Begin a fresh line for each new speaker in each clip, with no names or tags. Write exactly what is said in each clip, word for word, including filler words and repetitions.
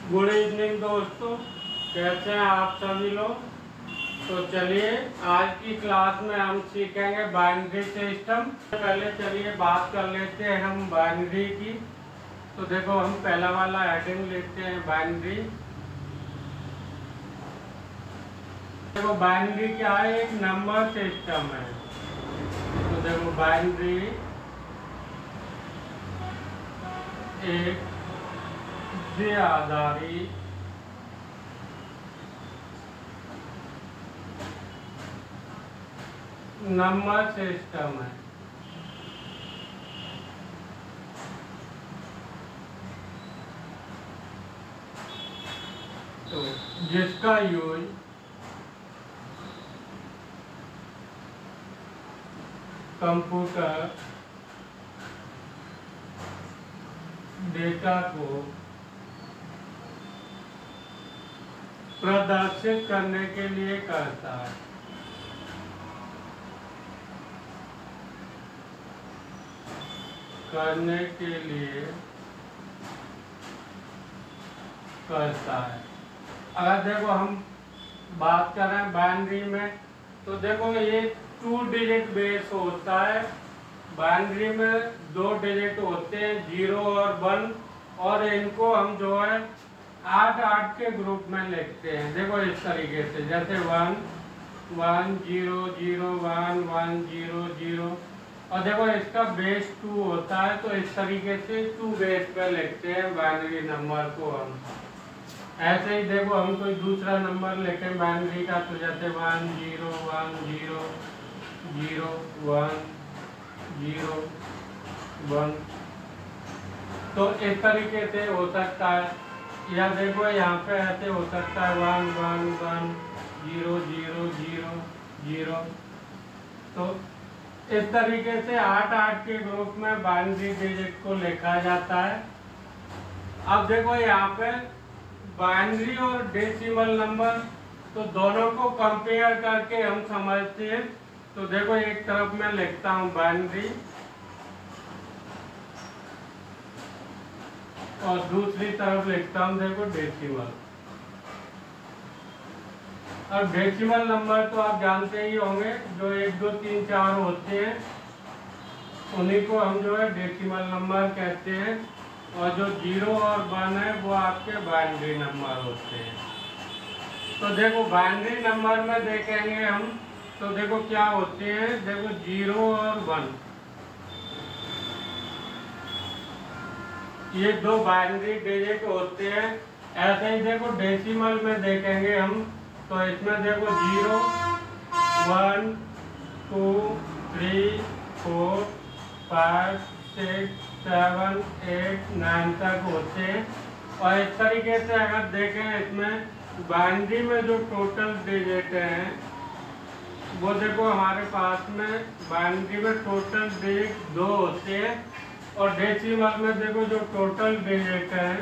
Good evening दोस्तों, कैसे हैं आप सभी लोग। तो चलिए आज की क्लास में हम सीखेंगे बाइनरी सिस्टम। पहले चलिए बात कर लेते हैं हम बाइनरी की। तो देखो हम पहला वाला हेडिंग लेते हैं बाइनरी। देखो बाइनरी क्या है, एक नंबर सिस्टम है। तो देखो बाइनरी एक आधारित नंबर सिस्टम है। तो जिसका यूज कंप्यूटर डेटा को प्रदर्शित करने के लिए करता है। करने के लिए करता है। अगर देखो हम बात करें बाइनरी में, तो देखो ये टू डिजिट बेस होता है। बाइनरी में दो डिजिट होते हैं, जीरो और वन, और इनको हम जो है आठ आठ के ग्रुप में लिखते हैं। देखो इस तरीके से, जैसे one one zero zero one one zero zero, और देखो इसका बेस टू होता है। तो इस तरीके से टू बेस पे लिखते हैं बाइनरी नंबर को हम। ऐसे ही देखो हम कोई दूसरा नंबर लिखें बाइनरी का, तो जैसे one zero one zero zero one zero one, तो इस तरीके से हो सकता है। या देखो यहाँ पे ऐसे हो सकता है one one one zero zero zero zero. तो इस तरीके से आठ आठ के ग्रुप में बाइनरी डिजिट को लिखा जाता है। अब देखो यहाँ पे बाइनरी और डेसिमल नंबर, तो दोनों को कंपेयर करके हम समझते हैं। तो देखो एक तरफ मैं लिखता हूँ बाइनरी और दूसरी तरफ लिखता हूँ देखो डेसिमल। अब डेसिमल नंबर तो आप जानते ही होंगे, जो एक दो तीन चार होते हैं उन्हीं को हम जो है डेसिमल नंबर कहते हैं। और जो जीरो और वन है वो आपके बाइनरी नंबर होते हैं। तो देखो बाइनरी नंबर में देखेंगे हम, तो देखो क्या होते हैं, देखो जीरो और वन, ये दो बाइनरी डिजिट होते हैं। ऐसे ही देखो डेसिमल में देखेंगे हम, तो इसमें देखो zero one two three four five six seven eight nine तक होते हैं। और इस तरीके से अगर देखें इसमें बाइनरी में जो टोटल डिजिट हैं, वो देखो हमारे पास में बाइनरी में टोटल डिजिट दो होते हैं, और डेसिमल में देखो जो टोटल डिजिट है,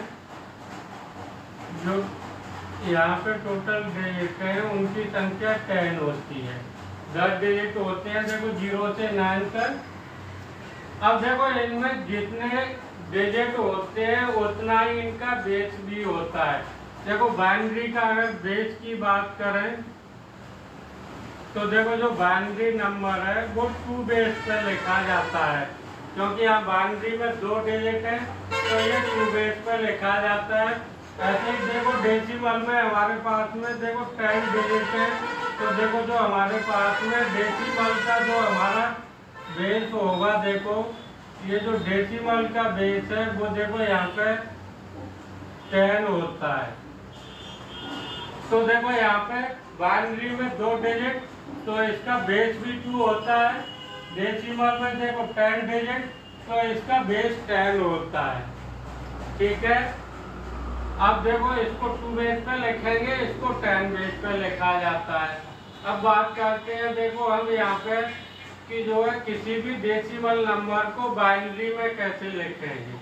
जो यहाँ पे टोटल डिजिट है उनकी संख्या टेन होती है। दस डिजिट होते हैं देखो जीरो से नाइन तक। अब देखो इनमें जितने डिजिट होते हैं उतना ही इनका बेस भी होता है। देखो बाइनरी का अगर बेस की बात करें, तो देखो जो बाइनरी नंबर है वो टू बेस पे लिखा जाता है, क्योंकि यहाँ बाइनरी में दो डिजिट है तो ये टू बेस पे लिखा जाता है। ऐसे ही देखो डेसिमल में हमारे पास में देखो टेन डिजिट है, तो देखो जो हमारे पास में डेसिमल का जो हमारा बेस होगा, देखो ये जो डेसिमल का बेस है वो देखो यहाँ पे टेन होता है। तो देखो यहाँ पे बाइनरी में दो डिजिट, तो इसका बेस भी टू होता है। डेसिमल में देखो टेन डिजिट, तो इसका बेस टेन होता है। ठीक है, अब देखो इसको टू बेस पे लिखेंगे, इसको टेन बेस पे लिखा जाता है। अब बात करते हैं देखो हम यहाँ पे कि जो है किसी भी डेसिमल नंबर को बाइनरी में कैसे लिखेंगे।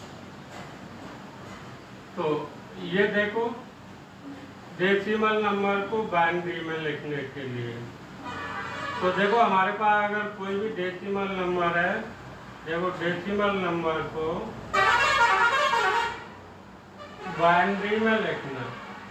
तो ये देखो डेसिमल नंबर को बाइनरी में लिखने के लिए, तो देखो हमारे पास अगर कोई भी डेसिमल नंबर है, देखो डेसिमल नंबर को बाइनरी में लिखना।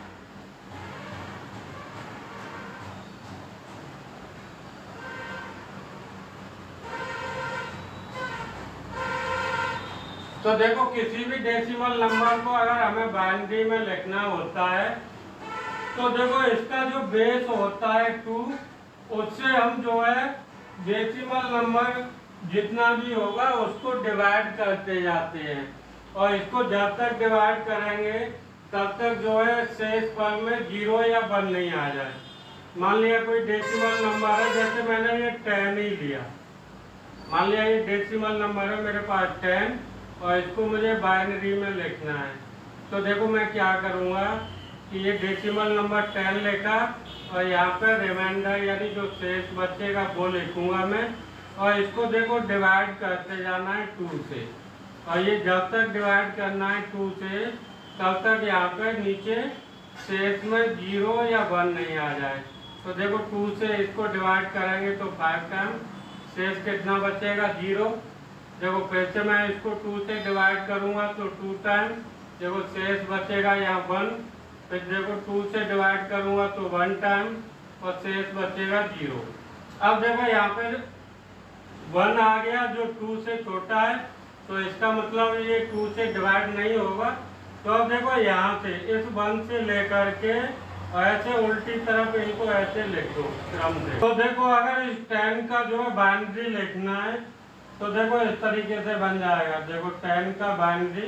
तो देखो किसी भी डेसिमल नंबर को अगर हमें बाइनरी में लिखना होता है तो देखो इसका जो बेस होता है टू, उससे हम जो है डेसिमल नंबर जितना भी होगा उसको डिवाइड करते जाते हैं, और इसको जब तक डिवाइड करेंगे तब तक जो है शेष पल में जीरो या वन नहीं आ जाए। मान लिया कोई डेसिमल नंबर है, जैसे मैंने ये टेन ही लिया, मान लिया ये डेसिमल नंबर है मेरे पास टेन, और इसको मुझे बाइनरी में लिखना है। तो देखो मैं क्या करूँगा कि ये डेसिमल नंबर टेन लिखा और यहाँ पे रिमाइंडर यानी जो शेष बचेगा वो लिखूंगा मैं, और इसको देखो डिवाइड करते जाना है टू से, और ये जब तक डिवाइड करना है टू से तब तक यहाँ पे नीचे शेष में जीरो या वन नहीं आ जाए। तो देखो टू से इसको डिवाइड करेंगे तो फाइव टाइम शेष कितना बचेगा जीरो। देखो फिर से मैं इसको टू से डिवाइड करूँगा तो टू टाइम देखो शेष बचेगा यहाँ वन, फिर देखो टू से डिवाइड करूँगा तो वन टाइम और शेष बचेगा जीरो। अब देखो यहाँ पे वन आ गया जो टू से छोटा है, तो इसका मतलब ये टू से डिवाइड नहीं होगा। तो अब देखो यहाँ से इस वन से लेकर के ऐसे उल्टी तरफ इनको ऐसे लिख दो क्रम से। तो देखो अगर इस टेन का जो है बाइनरी लिखना है तो देखो इस तरीके से बन जाएगा। देखो टेन का बाइनरी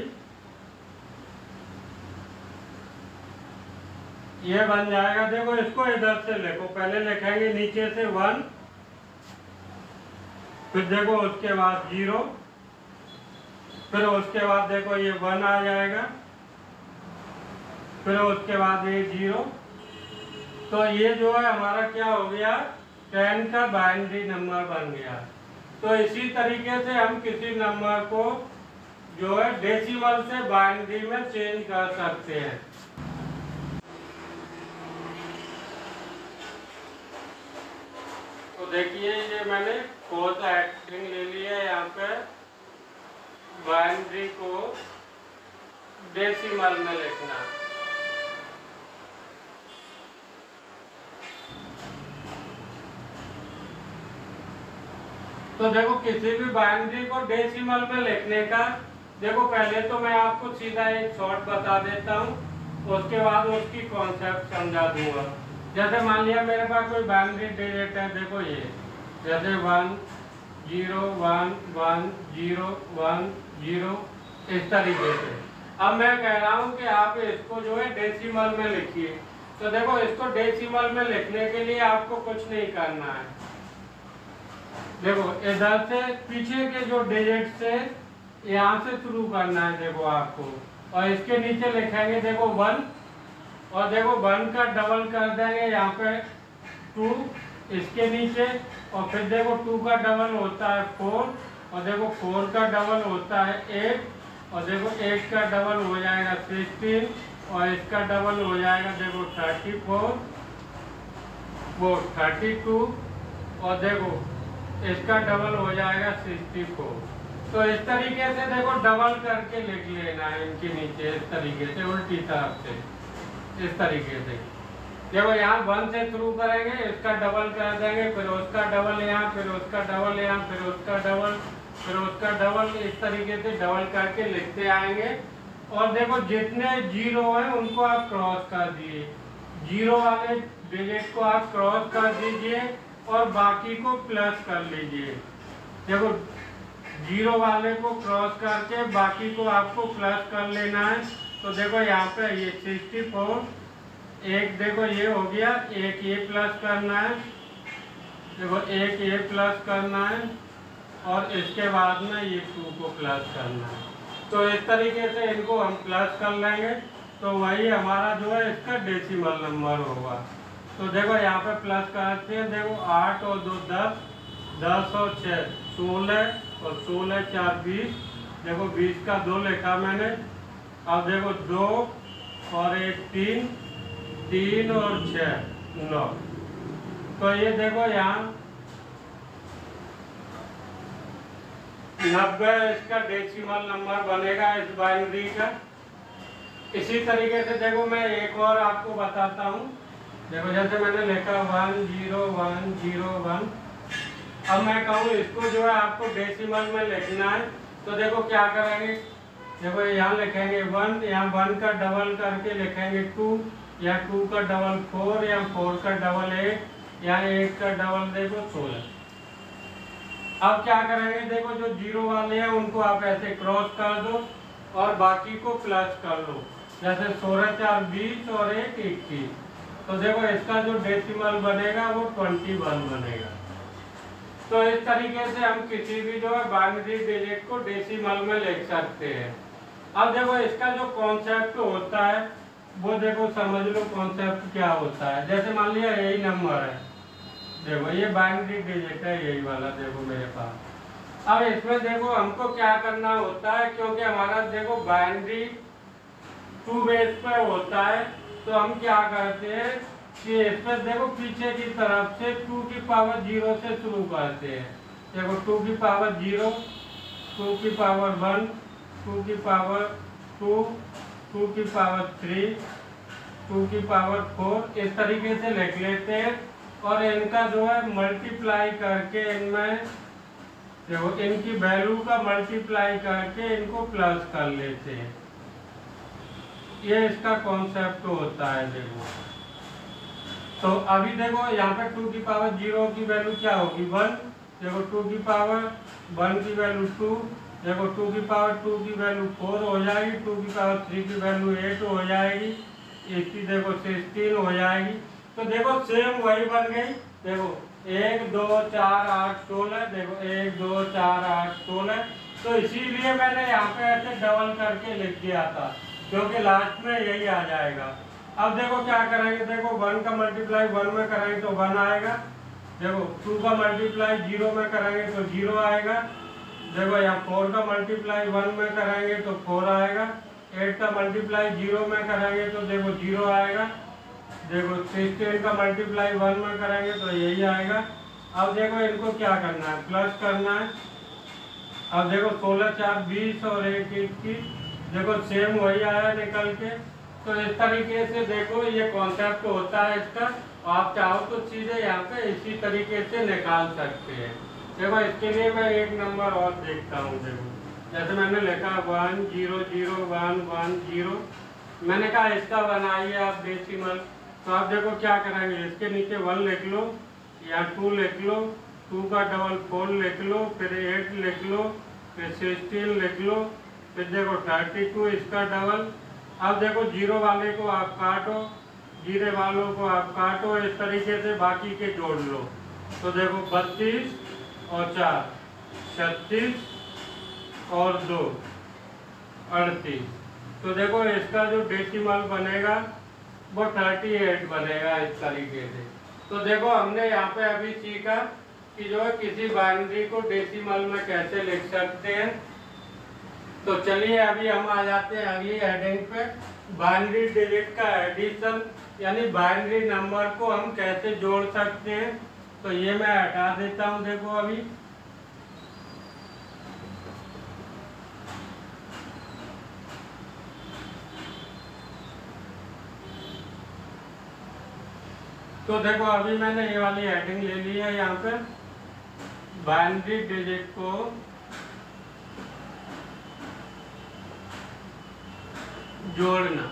ये बन जाएगा। देखो इसको इधर से लिखो, पहले लिखेंगे नीचे से वन, फिर देखो उसके बाद जीरो, फिर उसके बाद देखो ये वन आ जाएगा, फिर उसके बाद ये जीरो। तो ये जो है हमारा क्या हो गया, टेन का बाइनरी नंबर बन गया। तो इसी तरीके से हम किसी नंबर को जो है डेसिमल से बाइनरी में चेंज कर सकते हैं। तो देखिए ये मैंने फोर्थ एक्टिंग ले लिया है, यहाँ पे बाइनरी को डेसिमल में लिखना। तो देखो किसी भी बाइनरी को डेसिमल में लिखने का, देखो पहले तो मैं आपको सीधा एक शॉर्ट बता देता हूँ, उसके बाद उसकी कॉन्सेप्ट समझा दूंगा। जैसे मान लिया मेरे पास कोई बाइनरी डिजिट है, देखो ये जैसे one zero one one zero one zero इस तरीके से। अब मैं कह रहा हूँ कि आप इसको जो है डेसिमल में लिखिए। तो देखो इसको डेसिमल में लिखने के लिए आपको कुछ नहीं करना है। देखो इधर से पीछे के जो डिजिट से यहाँ से शुरू करना है देखो आपको, और इसके नीचे लिखेंगे देखो वन, और देखो वन का डबल कर देंगे यहाँ पे टू इसके नीचे, और फिर देखो टू का डबल होता है फोर, और देखो फोर का डबल होता है एट, और देखो एट का डबल हो जाएगा सिक्सटीन, और इसका डबल हो जाएगा देखो थर्टी फोर, वो थर्टी टू, और देखो इसका डबल हो जाएगा सिक्सटी फोर। तो इस तरीके से देखो डबल करके लिख लेना है इनके नीचे, इस तरीके से उल्टी तरफ से, इस तरीके से। देखो यहाँ वन से शुरू करेंगे, इसका डबल कर देंगे, फिर उसका डबल यहाँ, फिर उसका डबल यहाँ, फिर उसका डबल, फिर उसका डबल, इस तरीके से डबल करके लिखते आएंगे। और देखो जितने जीरो हैं उनको आप क्रॉस कर दिए, जीरो वाले डिजिट को आप क्रॉस कर दीजिए और बाकी को प्लस कर लीजिए। देखो जीरो वाले को क्रॉस करके बाकी को आपको प्लस कर लेना है। तो देखो यहाँ पे ये सिक्सटी फोर, एक देखो ये हो गया, एक ये प्लस करना है, देखो एक ये प्लस करना है, और इसके बाद में ये टू को प्लस करना है। तो इस तरीके से इनको हम प्लस कर लेंगे, तो वही हमारा जो है इसका डेसिमल नंबर होगा। तो देखो यहाँ पे प्लस करते हैं, देखो आठ और दो दस, दस और छः सोलह, और सोलह चार बीस, देखो बीस का दो लिखा मैंने। अब देखो दो और एक तीन, तीन और छः नौ। तो ये देखो यहाँ नब्बे इसका डेसिमल नंबर बनेगा इस बाइनरी का। इसी तरीके से देखो मैं एक और आपको बताता हूँ। देखो जैसे मैंने लिखा one zero one zero one. अब मैं कहूँ इसको जो है आपको डेसिमल में लिखना है, तो देखो क्या करेंगे, देखो यहाँ लिखेंगे वन, यहाँ वन का डबल करके लिखेंगे टू, या टू का डबल फोर, या फोर का डबल एट, या एट का डबल देखो सोलह। अब क्या करेंगे, देखो जो जीरो वाले हैं उनको आप ऐसे क्रॉस कर दो और बाकी को प्लस कर लो। जैसे सोलह चार बीस और एक इक्कीस, तो देखो इसका जो डेसिमल बनेगा वो ट्वेंटी वन बनेगा। तो इस तरीके से हम किसी भी जो है बाइनरी डिजिट को डेसिमल में लिख सकते हैं। अब देखो इसका जो कॉन्सेप्ट होता है वो देखो समझ लो कॉन्सेप्ट क्या होता है। जैसे मान लिया यही नंबर है, देखो ये बाइनरी डिजिट है यही वाला, देखो मेरे पास। अब इसमें देखो हमको क्या करना होता है, क्योंकि हमारा देखो बाइनरी टू बेस पे होता है, तो हम क्या करते हैं कि इसमें देखो पीछे की तरफ से टू की पावर जीरो से शुरू करते हैं। देखो टू की पावर जीरो, टू की पावर वन, टू की पावर टू, टू की पावर थ्री, टू की पावर फोर, इस तरीके से लिख लेते हैं। और इनका जो है मल्टीप्लाई करके इनमें देखो इनकी वैल्यू का मल्टीप्लाई करके इनको प्लस कर लेते हैं। ये इसका कॉन्सेप्ट होता है। देखो तो अभी देखो यहाँ पे टू की पावर जीरो की वैल्यू क्या होगी, वन। देखो टू की पावर वन की वैल्यू टू, देखो टू की पावर टू की वैल्यू फोर हो जाएगी, टू की पावर थ्री की वैल्यू एट हो जाएगी, इसकी देखो सिक्सटीन हो जाएगी। तो देखो सेम वही बन गई। देखो एक दो चार आठ सोलह, देखो एक दो चार आठ सोलह। तो इसीलिए मैंने यहाँ पे ऐसे डबल करके लिख दिया था, क्योंकि लास्ट में यही आ जाएगा। अब देखो क्या करेंगे, देखो वन का मल्टीप्लाई वन में करेंगे तो वन आएगा। देखो टू का मल्टीप्लाई जीरो में करेंगे तो जीरो आएगा। देखो यहाँ फोर का मल्टीप्लाई वन में करेंगे तो फोर आएगा। एट का मल्टीप्लाई जीरो में करेंगे तो देखो जीरो आएगा। देखो सिक्सटीन का मल्टीप्लाई वन में करेंगे तो यही आएगा। अब देखो इनको क्या करना है, प्लस करना है। अब देखो सोलह चार बीस और एक इक्कीस, देखो सेम वही आया निकल के। तो इस तरीके से देखो ये कॉन्सेप्ट होता है इसका। आप चाहो तो चीजें यहाँ पे इसी तरीके से निकाल सकते हैं। देखो इसके लिए मैं एक नंबर और देखता हूँ। देखो जैसे मैंने लिखा one zero zero one one zero, मैंने कहा इसका बनाइए आप डेसिमल। तो आप देखो क्या करेंगे, इसके नीचे वन लिख लो या टू लिख लो, टू का डबल फोर लिख लो, फिर एट लिख लो, फिर सिक्सटीन लिख लो, फिर देखो थर्टी टू इसका डबल। अब देखो जीरो वाले को आप काटो, जीरो वालों को आप काटो, इस तरीके से बाकी के जोड़ लो। तो देखो बत्तीस और चार छत्तीस और दो अड़तीस। तो देखो इसका जो डेसिमल बनेगा वो अड़तीस बनेगा इस तरीके से। तो देखो हमने यहाँ पे अभी सीखा कि जो है किसी बाइनरी को डेसिमल में कैसे लिख सकते हैं। तो चलिए अभी हम आ जाते हैं अगली हेडिंग पे, बाइनरी डिजिट का एडिशन, यानी बाइनरी नंबर को हम कैसे जोड़ सकते हैं। तो ये मैं हटा देता हूँ। देखो अभी तो देखो अभी मैंने ये वाली हेडिंग ले ली है यहाँ पे, बाइनरी डिजिट को जोड़ना।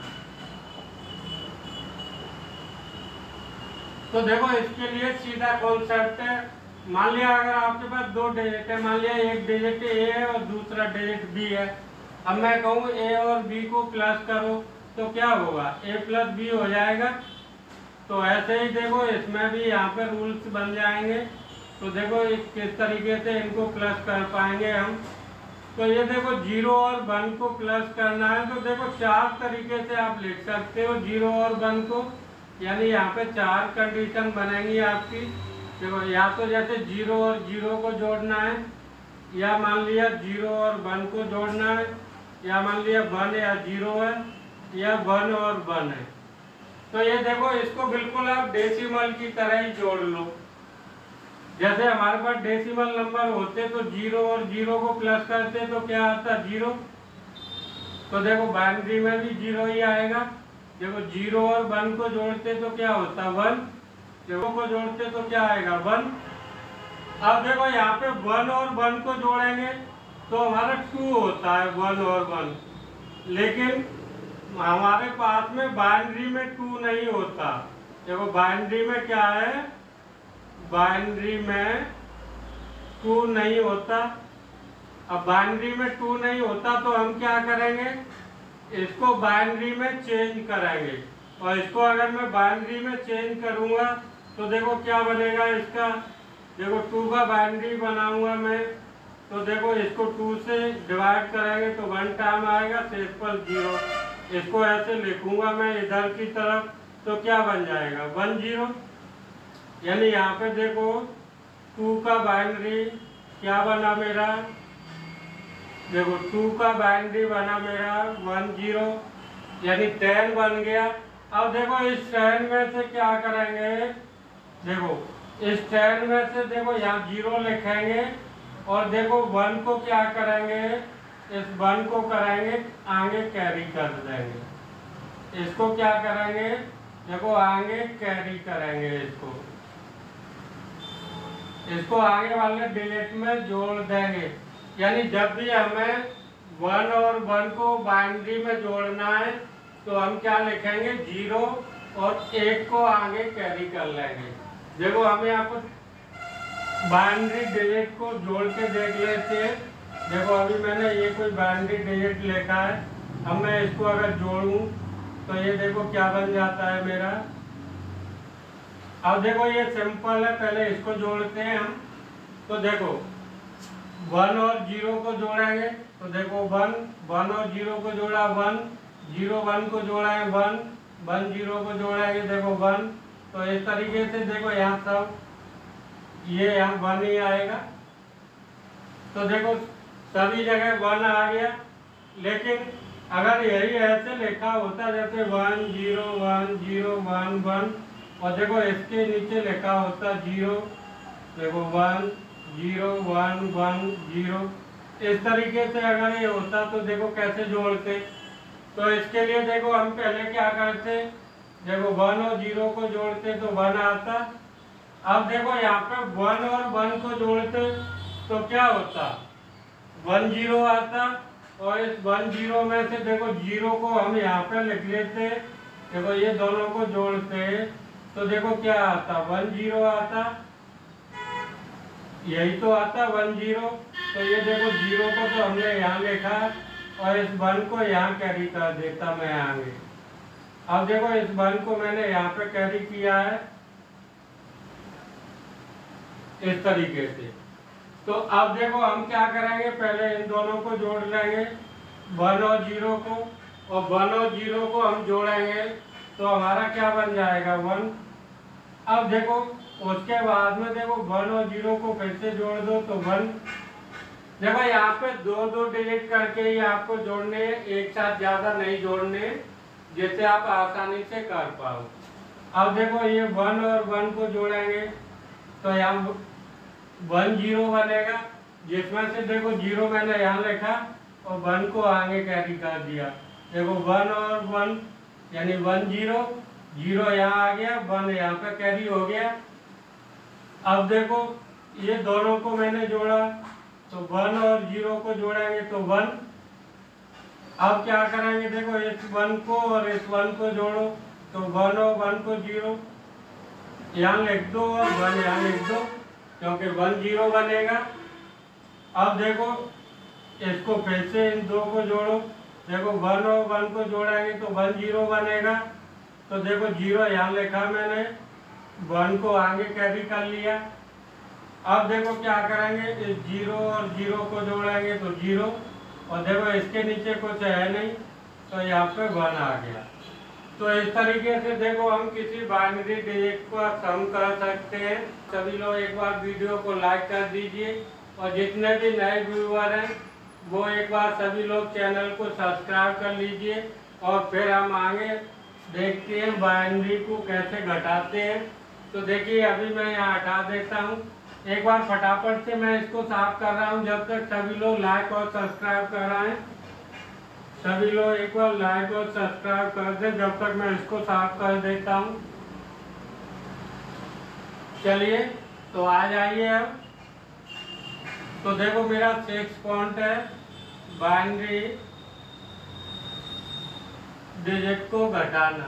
तो देखो इसके लिए सीधा कॉन्सेप्ट है। मान लिया अगर आपके पास दो डिजिट है, मान लिया एक डिजिट ए है और दूसरा डिजिट बी है। अब मैं कहूँ ए और बी को प्लस करो तो क्या होगा, ए प्लस बी हो जाएगा। तो ऐसे ही देखो इसमें भी यहाँ पे रूल्स बन जाएंगे। तो देखो किस तरीके से इनको प्लस कर पाएंगे हम। तो ये देखो जीरो और वन को प्लस करना है, तो देखो चार तरीके से आप लिख सकते हो जीरो और वन को, यानी यहाँ पे चार कंडीशन बनेंगी आपकी। देखो या तो जैसे जीरो और जीरो को जोड़ना है, या मान लिया जीरो और वन को जोड़ना है, या मान लिया वन या जीरो है, या वन और वन है। तो ये देखो इसको बिल्कुल आप डेसिमल की तरह ही जोड़ लो। जैसे हमारे पास डेसिमल नंबर होते तो जीरो और जीरो को प्लस करते तो क्या आता, जीरो। तो देखो बाइनरी में भी जीरो ही आएगा। देखो जीरो और वन को जोड़ते तो क्या होता वन, जीरो को जोड़ते तो क्या आएगा वन। अब देखो यहाँ पे वन और वन को जोड़ेंगे तो हमारा टू होता है वन और वन, लेकिन हमारे पास में बाइनरी में टू नहीं होता। देखो बाइनरी में क्या है, बाइनरी में टू नहीं होता। अब बाइनरी में टू नहीं होता तो हम क्या करेंगे, इसको बाइनरी में चेंज करेंगे। और इसको अगर मैं बाइनरी में चेंज करूंगा तो देखो क्या बनेगा इसका, देखो टू का बाइनरी बनाऊंगा मैं, तो देखो इसको टू से डिवाइड करेंगे तो वन टाइम आएगा, शेषफल जीरो। इसको ऐसे लिखूंगा मैं इधर की तरफ तो क्या बन जाएगा वन जीरो। यानी यहाँ पे देखो टू का बाइनरी क्या बना मेरा, देखो टू का बाइनरी बना मेरा वन जीरो, यानी टेन बन गया। अब देखो इस टेन में से क्या करेंगे, देखो इस टेन में से देखो यहाँ जीरो लिखेंगे और देखो वन को क्या करेंगे, इस वन को करेंगे आगे कैरी कर देंगे। इसको क्या करेंगे, देखो आगे कैरी करेंगे, इसको इसको आगे वाले डिजिट में जोड़ देंगे। यानी जब भी हमें वन और वन को बाइनरी में जोड़ना है तो हम क्या लिखेंगे जीरो और एक को आगे कैरी कर लेंगे। देखो हमें यहाँ पर बाइनरी डिजिट को जोड़ के देख लेते हैं। देखो अभी मैंने ये कोई बाइनरी डिजिट लिखा है, अब मैं इसको अगर जोड़ूं तो ये देखो क्या बन जाता है मेरा। अब देखो ये सिंपल है, पहले इसको जोड़ते हैं हम। तो देखो वन और जीरो को जोड़ेंगे तो देखो वन, वन और जीरो को जोड़ा वन, जीरो वन को जोड़ा है वन, वन जीरो को जोड़ेंगे देखो वन। तो इस तरीके से देखो यहाँ सब ये यहाँ वन ही आएगा। तो देखो सभी जगह वन आ गया, लेकिन अगर यही ऐसे लिखा होता जैसे one zero one zero one one, और देखो इसके नीचे लिखा होता जीरो, देखो one zero one one zero, इस तरीके से अगर ये होता तो देखो कैसे जोड़ते। तो इसके लिए देखो हम पहले क्या करते, देखो वन और जीरो को जोड़ते तो वन आता। अब देखो यहाँ पे वन और वन को जोड़ते तो क्या होता, वन जीरो आता। और इस वन जीरो में से देखो जीरो को हम यहाँ पे लिख लेते, देखो ये दोनों को जोड़ते तो देखो क्या आता वन जीरो आता, यही तो आता वन जीरो। तो ये देखो जीरो को तो हमने यहाँ लिखा और इस वन को यहाँ कैरी कर देता मैं आगे। अब देखो इस वन को मैंने यहाँ पे कैरी किया है इस तरीके से। तो अब देखो हम क्या करेंगे, पहले इन दोनों को जोड़ लेंगे, वन और जीरो को, और वन और जीरो को हम जोड़ेंगे तो हमारा क्या बन जाएगा वन। अब देखो उसके बाद में देखो वन और जीरो को फिर से जोड़ दो तो वन। देखो यहाँ पे दो दो डिजिट करके ही आपको जोड़ने, एक साथ ज्यादा नहीं जोड़ने, जिससे आप आसानी से कर पाओ। अब देखो ये वन और वन को जोड़ेंगे तो यहाँ वन जीरो बनेगा, जिसमें से देखो जीरो मैंने यहाँ लिखा और वन को आगे कैरी कर दिया। देखो वन और वन यानी वन जीरो, जीरो यहाँ आ गया, वन यहाँ पे कैरी हो गया। अब देखो ये दोनों को मैंने जोड़ा तो वन और जीरो को जोड़ेंगे तो वन। अब क्या करेंगे, देखो इस वन को और इस वन को जोड़ो तो वन और वन को जीरो यहाँ लिख दो और वन यहाँ लिख दो, क्योंकि वन जीरो बनेगा। अब देखो इसको फिर से इन दो को जोड़ो, देखो वन और वन को जोड़ेंगे तो वन जीरो बनेगा। तो देखो जीरो यहाँ लिखा मैंने, वन को आगे कैरी कर लिया। अब देखो क्या करेंगे, इस जीरो और जीरो को जोड़ेंगे तो जीरो, और देखो इसके नीचे कुछ है नहीं तो यहाँ पे वन आ गया। तो इस तरीके से देखो हम किसी बाइनरी डिजिट को सम कर सकते हैं। सभी लोग एक बार वीडियो को लाइक कर दीजिए, और जितने भी नए व्यूअर हैं वो एक बार सभी लोग चैनल को सब्सक्राइब कर लीजिए। और फिर हम आगे देखते हैं बाइनरी को कैसे घटाते हैं। तो देखिए अभी मैं यहाँ हटा देता हूँ, एक बार फटाफट से मैं इसको साफ कर रहा हूँ, जब तक सभी लोग लाइक और सब्सक्राइब कर रहे हैं। सभी लोग एक बार लाइक और सब्सक्राइब कर दें जब तक मैं इसको साफ कर देता हूँ। चलिए तो आ जाइए अब। तो देखो मेरा सिक्स पॉइंट है, बाइनरी डिजिट को घटाना।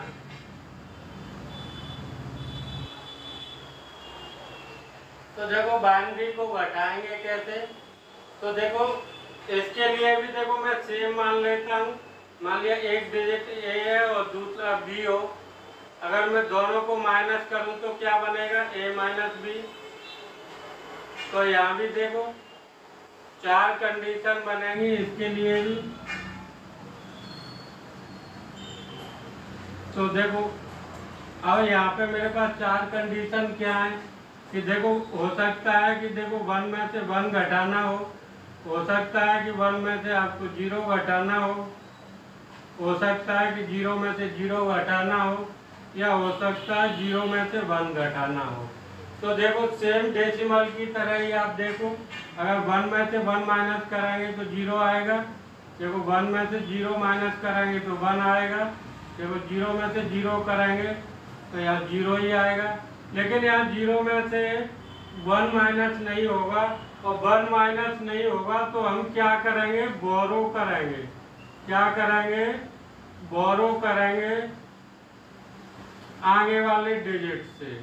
तो देखो बाइनरी को घटाएंगे कैसे, तो देखो इसके लिए भी देखो मैं सेम मान लेता हूँ। मान लिया एक डिजिट ए है और दूसरा बी हो, अगर मैं दोनों को माइनस करूँ तो क्या बनेगा, ए माइनस बी। तो यहाँ भी देखो चार कंडीशन बनेंगी इसके लिए भी। तो देखो अब यहाँ पे मेरे पास चार कंडीशन क्या है कि देखो हो सकता है कि देखो वन में से वन घटाना हो हो सकता है कि वन में से आपको जीरो घटाना हो हो सकता है कि जीरो में से जीरो घटाना हो, या हो सकता है जीरो में से वन घटाना हो। तो देखो सेम डेसिमल की तरह ही आप देखो, अगर वन में से वन माइनस कराएंगे तो जीरो आएगा, देखो वन में से जीरो माइनस कराएंगे तो वन आएगा, देखो जीरो में से जीरो कराएंगे तो यहाँ जीरो ही आएगा। लेकिन यहाँ जीरो में से वन माइनस नहीं होगा, और वन माइनस नहीं होगा तो हम क्या करेंगे, बोरो करेंगे। क्या करेंगे, बोरो करेंगे आगे वाले डिजिट से।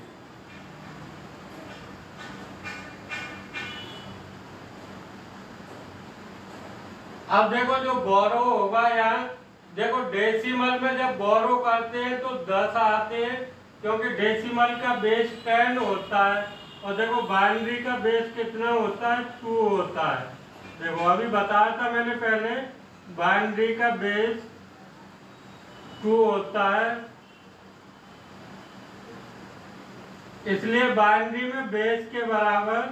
अब देखो जो बोरो होगा यहाँ, देखो डेसिमल में जब बोरो करते हैं तो दस आते हैं, क्योंकि डेसिमल का बेस टेन होता है, और देखो बाइनरी का बेस कितना होता है, टू होता है। देखो अभी बताया था मैंने पहले, बाइनरी का बेस टू होता है, इसलिए बाइनरी में बेस के बराबर,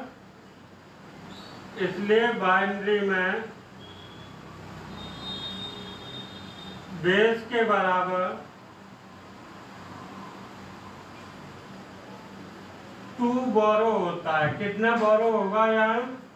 इसलिए बाइनरी में बेस के बराबर टू बोरो होता है। कितना बोरो होगा यहाँ,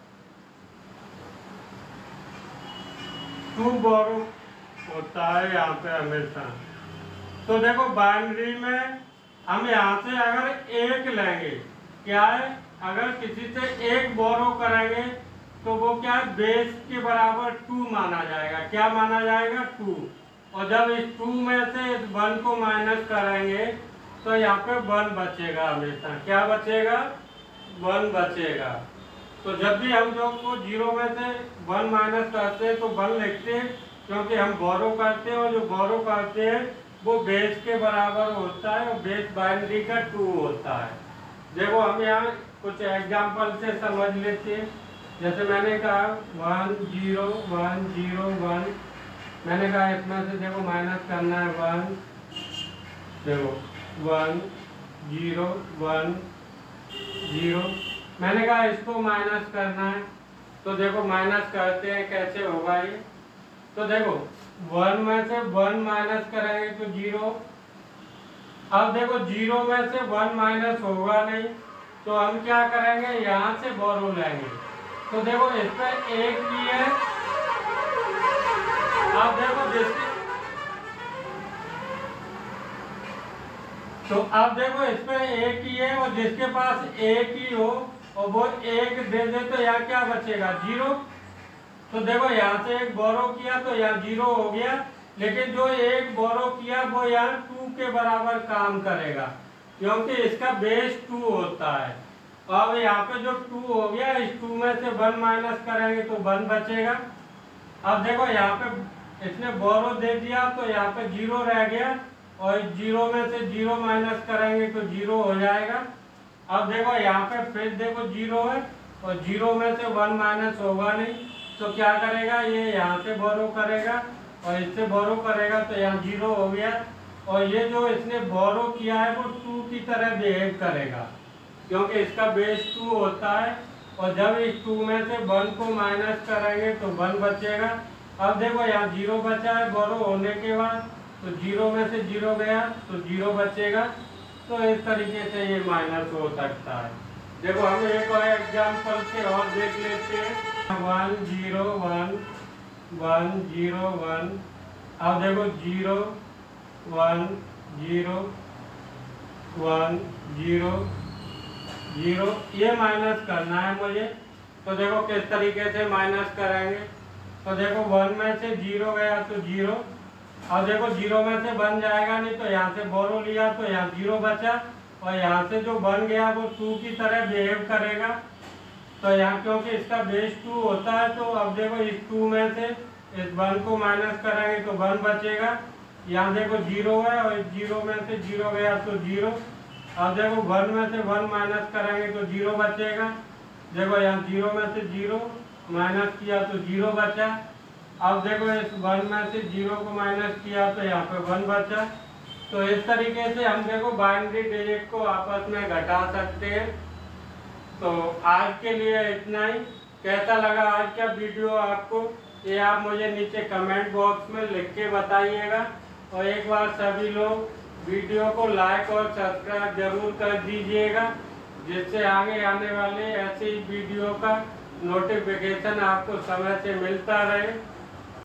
टू बोरो होता है यहाँ पे हमेशा। तो देखो बाइनरी में हम यहाँ से अगर एक लेंगे, क्या है, अगर किसी से एक बोरो करेंगे तो वो क्या है, बेस के बराबर टू माना जाएगा। क्या माना जाएगा, टू। और जब इस टू में से इस वन को माइनस करेंगे तो यहाँ पे वन बचेगा हमेशा। क्या बचेगा, वन बचेगा। तो जब भी हम लोग को जीरो में से वन माइनस करते हैं तो वन लिखते हैं, क्योंकि हम बोरो करते हैं, और जो बोरो करते हैं वो बेस के बराबर होता है, और बेस बाइनरी का टू होता है। देखो हम यहाँ कुछ एग्जाम्पल से समझ लेते हैं। जैसे मैंने कहा one zero one zero one, मैंने कहा इसमें से देखो माइनस करना है वन, देखो वन जीरो वन जीरो, मैंने कहा इसको माइनस करना है। तो देखो माइनस करते हैं, कैसे होगा ये, तो देखो वन में से वन माइनस करेंगे तो जीरो। अब देखो जीरो में से वन माइनस होगा नहीं, तो हम क्या करेंगे, यहाँ से बोरो लेंगे। तो देखो इस पर एक ही है, अब देखो जिसके, तो अब देखो इस पे एक ही है, और जिसके पास एक ही हो और वो एक दे दे तो यहाँ क्या बचेगा, जीरो। तो देखो यहाँ से एक बोरो किया तो यहाँ जीरो हो गया, लेकिन जो एक बोरो किया वो यहाँ टू के बराबर काम करेगा, क्योंकि इसका बेस टू होता है। अब यहाँ पे जो टू हो गया, इस टू में से वन माइनस करेंगे तो वन बचेगा। अब देखो यहाँ पे इसने बोरो दे दिया तो यहाँ पे जीरो रह गया, और जीरो में से जीरो माइनस करेंगे तो जीरो हो जाएगा। अब देखो यहाँ पे फिर देखो जीरो है, और जीरो में से वन माइनस होगा नहीं, तो क्या करेगा, ये यहाँ से बोरो करेगा और इससे बोरो करेगा तो यहाँ जीरो हो गया। और ये जो इसने बोरो किया है वो टू की तरह बिहेव करेगा, क्योंकि इसका बेस टू होता है, और जब इस टू में से वन को माइनस करेंगे तो वन बचेगा। अब देखो यहाँ जीरो बचा है बोरो होने के बाद, तो जीरो में से जीरो गया तो जीरो बचेगा। तो इस तरीके से ये माइनस हो सकता है। देखो हम एक और एग्जाम्पल से और देख लेते हैं। One zero one one zero one, अब देखो zero one zero one zero zero, ये माइनस करना है मुझे। तो देखो किस तरीके से माइनस करेंगे। तो देखो वन में से जीरो गया तो जीरो, और देखो जीरो में से वन जाएगा नहीं, तो यहाँ से बोरो लिया तो यहाँ जीरो बचा, और यहाँ से जो वन गया वो टू की तरह बिहेव करेगा। तो यहाँ क्योंकि इसका बेस टू होता है, तो अब देखो इस टू में से इस वन को माइनस करेंगे तो वन बचेगा। यहाँ देखो जीरो है और इस जीरो में से जीरो गया तो जीरो। अब देखो वन में से वन माइनस करेंगे तो जीरो बचेगा। देखो यहाँ जीरो में से जीरो माइनस किया तो जीरो बचा। अब देखो इस वन में से जीरो को माइनस किया तो यहाँ पे वन बचा। तो इस तरीके से हम देखो बाइनरी डिजिट को आपस में घटा सकते हैं। तो आज के लिए इतना ही। कैसा लगा आज का वीडियो आपको, ये आप मुझे नीचे कमेंट बॉक्स में लिख के बताइएगा। और एक बार सभी लोग वीडियो को लाइक और सब्सक्राइब जरूर कर दीजिएगा, जिससे आगे आने वाले ऐसे ही वीडियो का नोटिफिकेशन आपको समय से मिलता रहे।